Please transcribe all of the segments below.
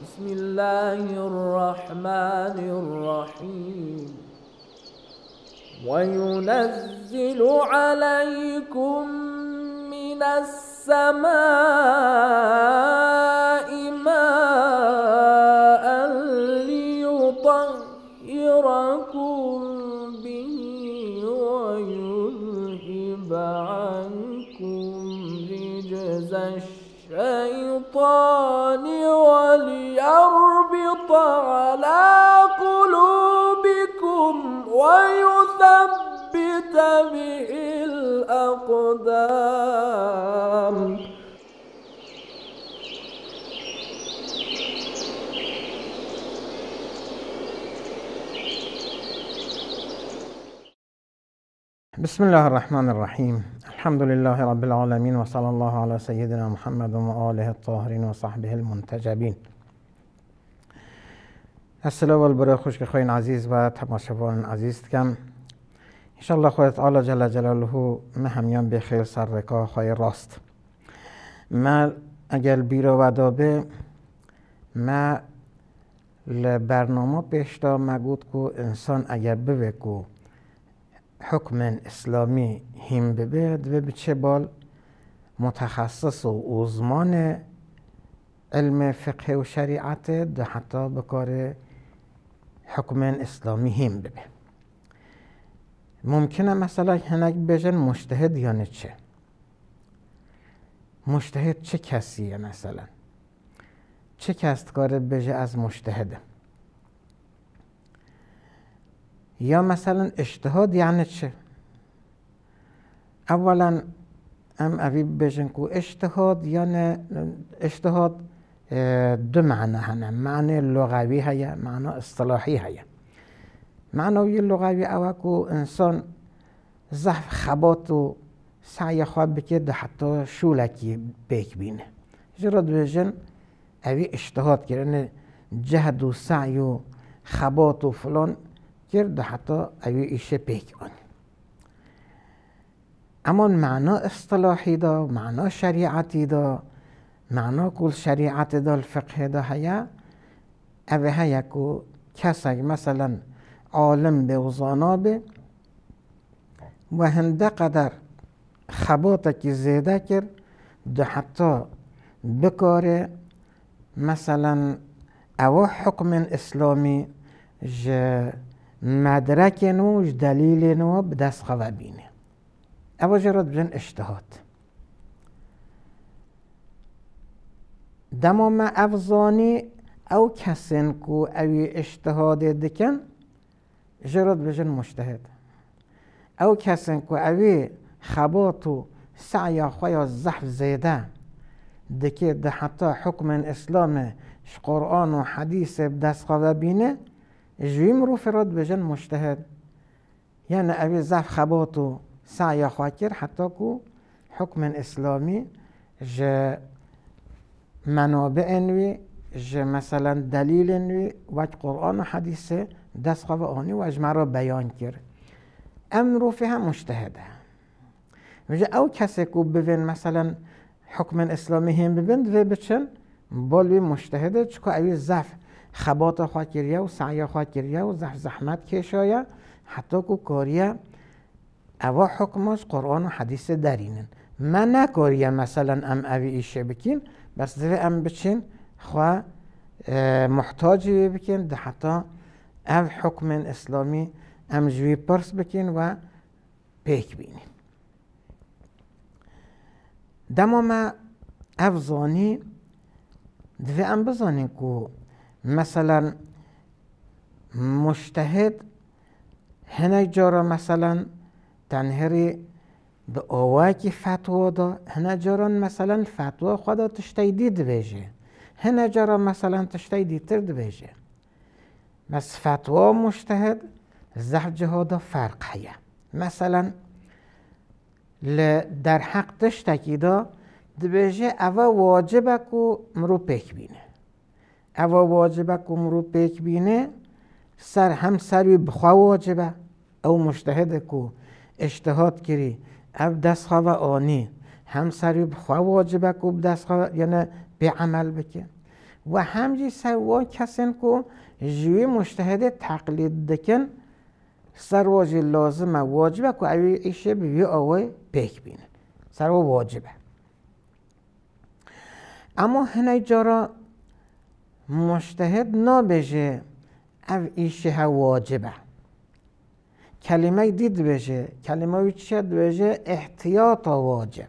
بسم الله الرحمن الرحيم وينزل عليكم من السماء ماء ليطهركم به ويذهب عنكم رجز الشيطان وليربط على قلوبكم ويثبت به الأقدام. بسم الله الرحمن الرحیم. الحمد لله رب العالمین و صلی الله علی سیدنا محمد و آله الطاهرین و صحبه المنتجبین. السلام برای خوش خوین عزیز و تماشاچیان عزیز کم انشالله خدا تعالی جل جلاله مهمیان به خیر سرکا خیر راست. ما اگر بیرو و دابه ما لبرنامه پیشتا مگود کو انسان اگر بوکو حکم اسلامی هم ببید و بچه بال متخصص و uzman علم فقه و شریعت ده حتی بکار حکم اسلامی هم ببید. ممکنه مثلا هنگ بجن مجتهد یعنی چه؟ مجتهد چه کسیه مثلا؟ چه کس کار بجه از مجتهده؟ یا مثلا اجتهاد یعنی چه؟ اولا اوی بجن کو اجتهاد یعنی اجتهاد دو معنی هنه، معنی لغوی هیا، معنی اصطلاحی هیا. معنی لغوی اوه کو انسان ضعف خبات و سعی خواب بکرد حتی شولکی بیک بینه. جرد بجن اوی اجتهاد کرد، جهد و سعی و خبات و فلان کرد حتی اوی ایشه پیک آن. اما معنا اصطلاحی دا، معنا شریعتی دا، معنا کل شریعت دا الفقه دا هیا اوه هیا که کسی مثلا عالم به وزانا به و هنده قدر خباته که زیده کرد دا حتی بکاره مثلا او حکم اسلامی مدرک نوش دلیل نو بدست خواه بینه. او جرد بجن اجتهاد. دما ما افزانی او کسین کو اوی اجتهاد دکن جرد بجن مجتهد. او کسین کو اوی خبات و سعی خواه زحف زیده دکه ده حتی حکم اسلام قرآن و حدیث بدست خواه بینه جویم رو فراد بجن مجتهد. یعنی اوی ضعف خبات و سعی خواه کرد حتی که حکم اسلامی جه منابع انوی جه مثلا دلیل انوی وجه قرآن و حدیث دست خواه آنی و اجمع را بیان کرد. امرو فیها مجتهده. وجه او کسی که ببین مثلا حکم اسلامی هم ببین و بچن بالوی مجتهده چکا اوی ضعف خبات خواه کریه و سعی خواه کریه و زحمت کشایه حتی که کاریه اوا حکمش قرآن و حدیث درینن. من نکاریه مثلا ام اوی ایشه بکین بس دوی ام بچین خواه محتاجی بکین ده حتی او حکم اسلامی ام جوی پرس بکین و پیک بینین. دما ما افزانی دوی ام بزانین که مثلا مجتهد هنگ جارا مثلا تنهری به آوه که فتوا دا هنگ جارا مثلا فتوا خدا تشتی دید بیجه هنگ جارا مثلا تشتی دیتر بیجه. بس فتوا مجتهد زحف جهادا فرق هیا. مثلا در حق تشتکی دا بیجه اوه واجبه که مرو پیک بینه. اوه واجبه که مرو پیک بینه هم سروی بخواه واجبه او مجتهد که اجتهاد کری او دست خواه آنی هم سری بخواه واجبه که دست خواه یعنی به عمل بکن و همجی سوا کسین کو جوی مجتهد تقلید دکن سرواجی لازمه واجبه که اوی ایشه بیوی آوه پیک بینن سروا واجبه. اما هنه جارا مجتهد نابجه او ایشه واجبه کلمه دید بجه کلمه وی چید بجه احتیاط واجب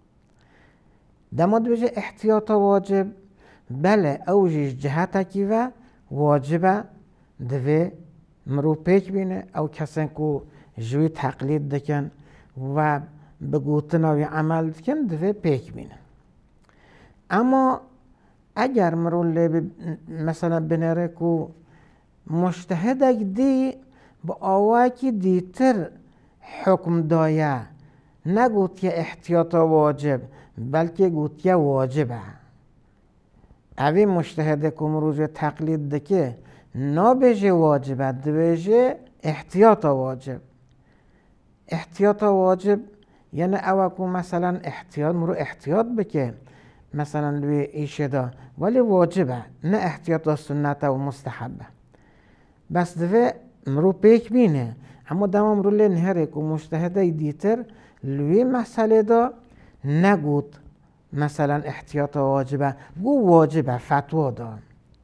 دماد بجه احتیاط واجب بله اوجیش جهتا کی و واجبه دوی مرو پیک بینه او کسین کو جوی تقلید دکن و بگوتناوی عمل دکن دوی پیک بینه. اما اگر مرو مثلا بنره کو مجتهدک دی با آواکی دیتر حکم دایه نگوت یه احتیاط واجب بلکه گوت یه واجبه اوی مجتهد که مروج تقلید دکه نابجه واجبه دویجه احتیاط واجب. احتیاط واجب یعنی اوکو مثلا احتیاط بکه مثلا لوی ایشه دا ولی واجبه نه احتیاط سنت و مستحبه بس دوی مرو پیک بینه اما دما مرو لی نهره که مجتهده دیتر لوی مسئله دا نگود مثلا احتیاط واجبه گو واجبه فتوا دا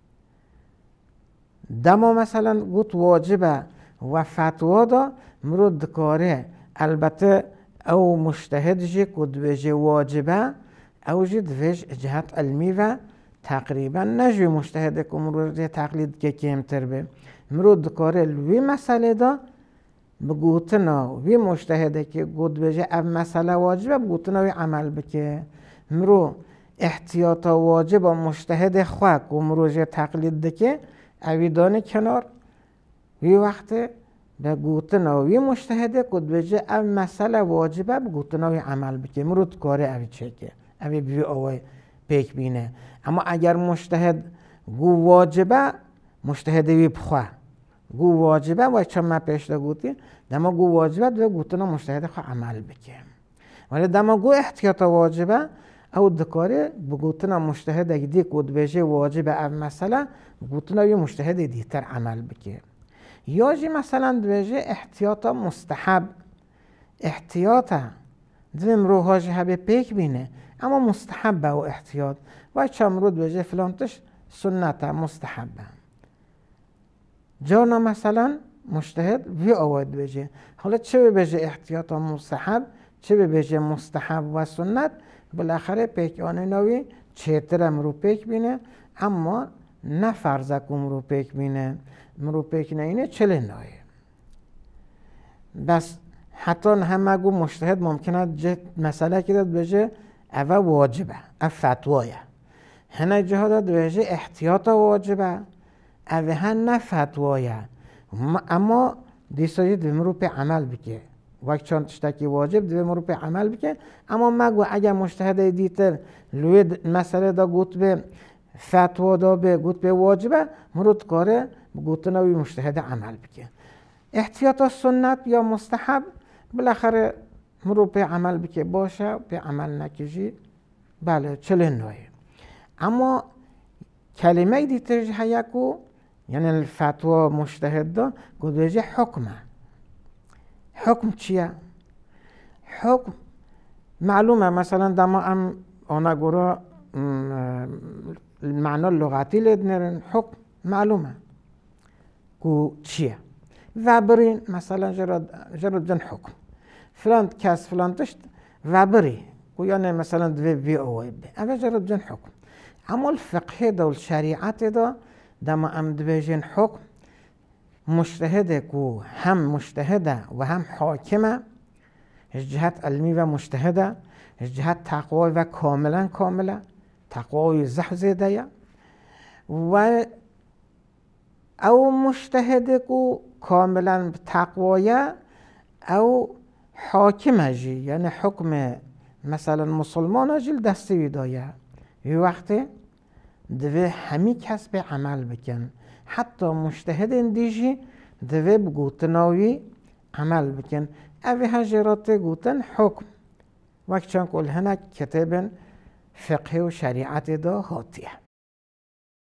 دما مثلا گوت واجبه و فتوا دا مرو دکاره البته او مجتهد جی کد بجه واجبه او جی دویج جهت علمی و تقریبا نجوی مجتهد که مرو تقلید که کمتر به مرو دکاره لوی مسئله دا بگوتنا وی مجتهده که گود بجه او مسئله واجبه بگوتنا وی عمل بکه مرو احتیاط واجب و مجتهد خواه که مرو جه تقلید دکه اوی دانه کنار وی وقت بگوتنا وی مجتهده گود بجه او مسئله واجبه بگوتنا وی عمل بکه مرو دکاره اوی چکه اوی بی آوی پیک بینه. اما اگر مجتهد گو واجبه مجتهد وی بخواه گو واجبه و چون ما پیش دا گوتی دما گو واجبه دو گوتنا مجتهد خواه عمل بکه ولی دما گو احتیاط واجبه او دکاره بگوتنا مجتهد دی کود بجه واجبه او مسئله بگوتنا وی مجتهد دیتر عمل بکه. یا جی مثلا بجه احتیاط مستحب احتیاط دویم روها جهبه پیک بینه اما مستحب و احتیاط و چمرود بجه فلانتش سنت مستحبه جانا مثلا مجتهد وی آوید بجه حالا چه بجه احتیاط مستحب چه بجه مستحب و سنت بالاخره پیک آنه نوی چهتر مرو پیک بینه اما نه فرزک مرو پیک بینه مرو پیک نه اینه چله نایه بس حتی همه گو مجتهد ممکنه مسئله که داد بجه اوه واجبه اوه فتوایه هنه جه داد بجه احتیاط واجبه اوه هن نه فتوایه اما دیسایی دوی مرو پی عمل بکه وقت چون تشتکی واجب دوی مرو پی عمل بکه اما مگو اگر مجتهد دیتر لوی مسئله دا گوت به فتوا دا به گوت به واجبه مرو تکاره گوتنا وی مجتهد عمل بکه. احتیاط سنت یا مستحب بالاخره مرو پی عمل بکه باشه پی عمل نکجی بله چله نویه. اما کلمه دیتر جه یکو یعنی الفتوا مجتهد دا گوده حکمه. حکم چیه؟ حکم معلومه مثلا دما ام آنها گورا معنی لغتی لید نرن حکم معلومه کو چیه وبرین مثلا جرد جن حکم فلان کس فلان تشت وبری کو یعنی مثلا دوی بی اوی بی اوه جرد جن حکم اما الفقه دا والشریعت دا دما ام دوی جن حکم مجتهده کو هم مجتهده و هم حاکمه از جهت علمی و مجتهده از جهت تقوی و کاملا تقوی زح زیده و او مجتهده کو کاملا تقویه او حاکمه جی یعنی حکم مثلا مسلمان جی دستی دایه یه وقتی دوی همی کس به عمل بکن حتی مجتهد اندیجی دوی بگوتناوی عمل بکن اوی هجرات گوتن حکم وقت چون کل هنک کتاب فقه و شریعت دا هاتیه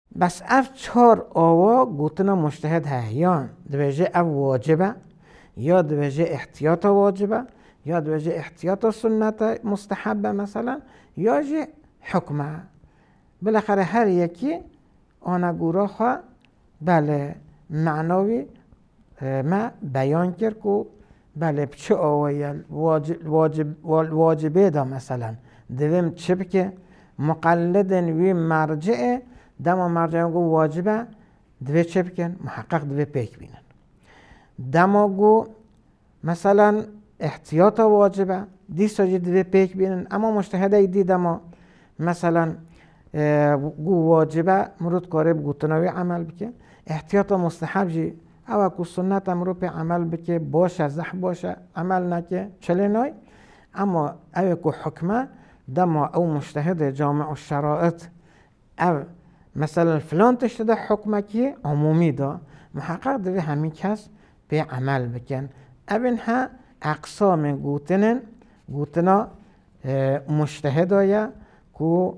بس اف 4 آوا گوتنا مجتهد هیان دویجه اف واجبه یا دویجه احتیاط واجبه یا دویجه احتیاط سنت مستحبه مثلا یا جه حکمه. بالاخره هر یکی آنگورا خواه بله معناوی ما بیان کرد که بله چه آوایل واجبه دا مثلا دویم چه بکه مقلدن وی مرجعه دما مرجعه گو واجبه دوی چه بکن محقق دوی پیک بینن. دما گو مثلا احتیاط واجبه دی ساجی دوی پیک بینن اما مجتهده دی دما مثلا گو واجبه مرود کاره بگوتناوی عمل بکن احتیاط مستحب جی او کو سنت امرو په عمل بکه باشه زح باشه عمل نکه چلی نای اما او کو حکمه دما او مجتهد جامع الشرائط او مثلا فلان تشتده حکمه که عمومی دا محقق دوی همین کس به عمل بکن. اوین ها اقسام گوتنا مجتهد آیا که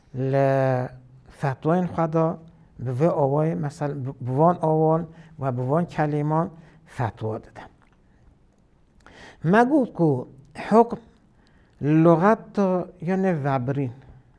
فتوین خدا به آوای مثلا بوان آوان و بوان کلمان فتوا دادن. مگود که حکم لغت دا یعنی وبرین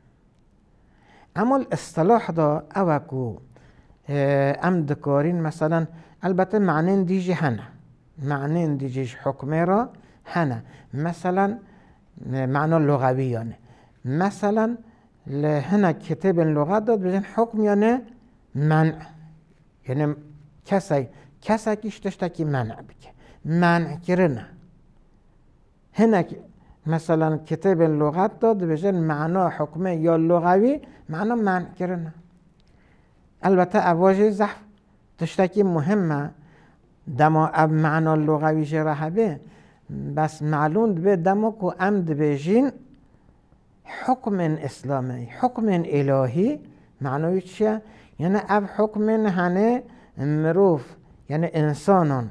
اما اصطلاح دا او که دکارین مثلا البته معنین دیجی هنه معنین دیجیش حکمه را هنه مثلا معنا لغویانه مثلا هنه کتاب لغت داد بجن حکم یعنی منع یعنی کسی کیش داشته که منع بکه منع کرنه هنه مثلا کتاب لغت داد بجن معنا حکمه یا لغوی معنا منع کرنه. البته اواجه زحف داشته که مهمه دما اب معنا لغوی جرحه به بس معلوم به دما که امد بجین حکم اسلامی حکم الهی معنوی چیه؟ یعنی اب حکم هنه مروف یعنی انسانان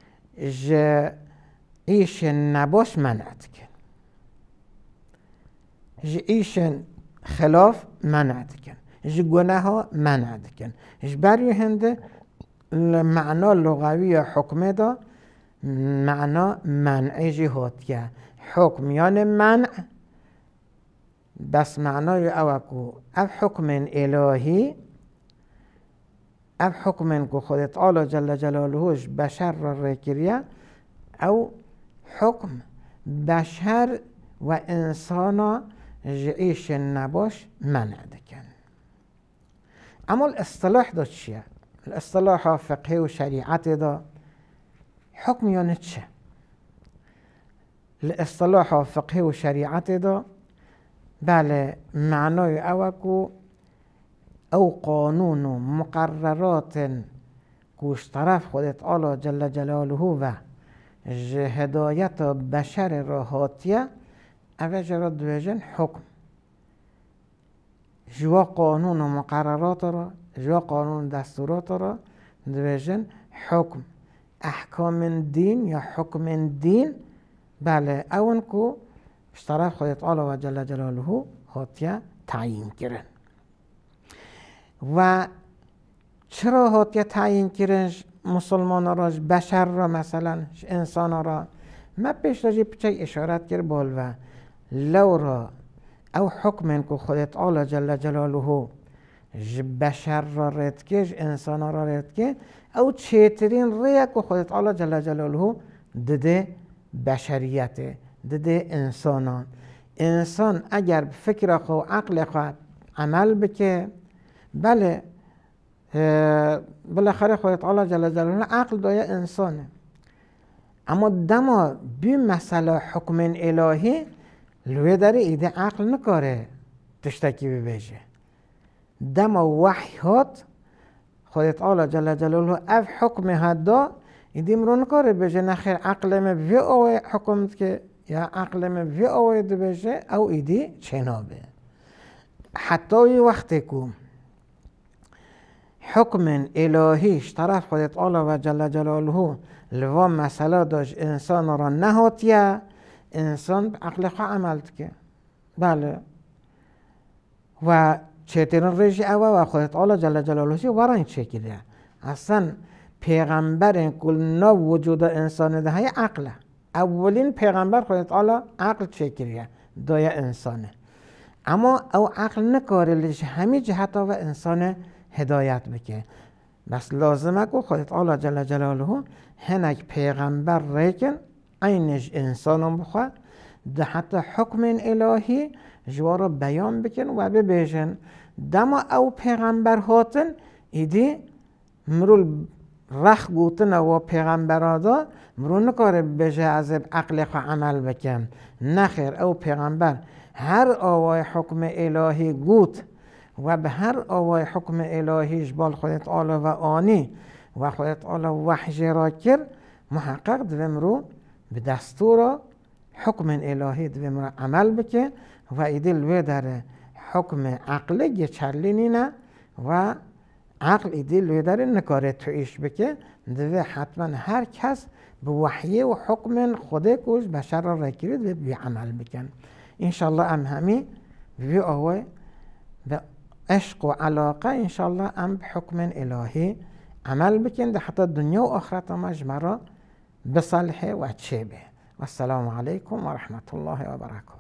ایش نباش منعت کن ایش خلاف منعت کن گناه ها منعت کن بری هنده معنا لغوی حکمه دا معنا منع جهاتیه حکم یعنی منع بس معنای اوکو اب حکم الهی اب حکم که خودت تعالی جل جلالهش بشر را ریکریه او حکم بشر و انسان جعیش نباش منع دکن. اما الاصطلاح دا چیه؟ الاصطلاح فقهی و شریعت دا حکم یعنی چه؟ الاصطلاح فقهی و شریعت دا بله معنای اوکو او قانون و مقررات کوش طرف خودت تعالی جل جلاله و هدایت بشر را هاتیه اوه جرا دویجن حکم جوا قانون و مقررات را جوا قانون دستورات را دویجن حکم احکام دین یا حکم دین بله اون کو طرف خودت تعالی و جل جلاله هاتیه تعیین کرن. و چرا هاتیه تعیین کرن مسلمان را بشر را مثلا انسان را ما پیش راجی پچه اشارت کرد بال و لو را او حکم که خودت تعالی جل جلاله بشر را رد که انسان را رد که او چیترین ریه که خودت تعالی جل جلاله دده بشریت دده انسانان انسان اگر فکر خو عقل خو عمل بکه بله بالاخره خودت تعالی جل جلاله عقل دایه انسانه اما دما بی مسئله حکم الهی لوی داره ایده عقل نکاره تشتکی ببیشه دما وحیات خودت تعالی جل جلاله اف حکم هدا ایده مرو نکاره بشه نخیر عقل وی اوه حکم که یا عقل وی اوه دو بشه او ایده چنابه حتی وقتی که حکم الهیش طرف خودت تعالی و جل جلاله لوا مسئله داشت انسان را نهاتیه انسان عقل خواه عمل که بله و چهترین ریش و خدا تعالی جل جلاله ورنگ چکیده اصلا پیغمبر کل نا وجود انسان ده های عقله اولین پیغمبر خدا تعالی عقل چکیده دای انسانه اما او عقل نکاره لیش همه جهت و انسان هدایت بکه بس لازمه که خدا تعالی جل جلاله هنگ پیغمبر ریکن اینش انسان بخواه ده حتی حکم الهی جوارا بیان بکن و ببیشن دما او پیغمبر هاتن ایدی مرول رخ گوتن و پیغمبرادا مرو نکاره بجه از عقل خو عمل بکن نخیر او پیغمبر هر آوای حکم الهی گوت و به هر آوای حکم الهی جبال خدا تعالی و آنی و خدا تعالی وحی را کرد محقق دویم به دستور حکم الهی دویم عمل بکن و ایدل وی در حکم عقل یه چرلینی نه و عقل ایدل وی در نکاره تویش بکن دوی حتما هر کس به وحی و حکم خود کوش بشر را رکرید و بی عمل بکن انشالله ام همی بی آوه به عشق و علاقه انشالله ام به حکم الهی عمل بکن ده حتی دنیا و آخرت مجمع را بصالحه و چه به و السلام علیکم و رحمت الله و برکاته.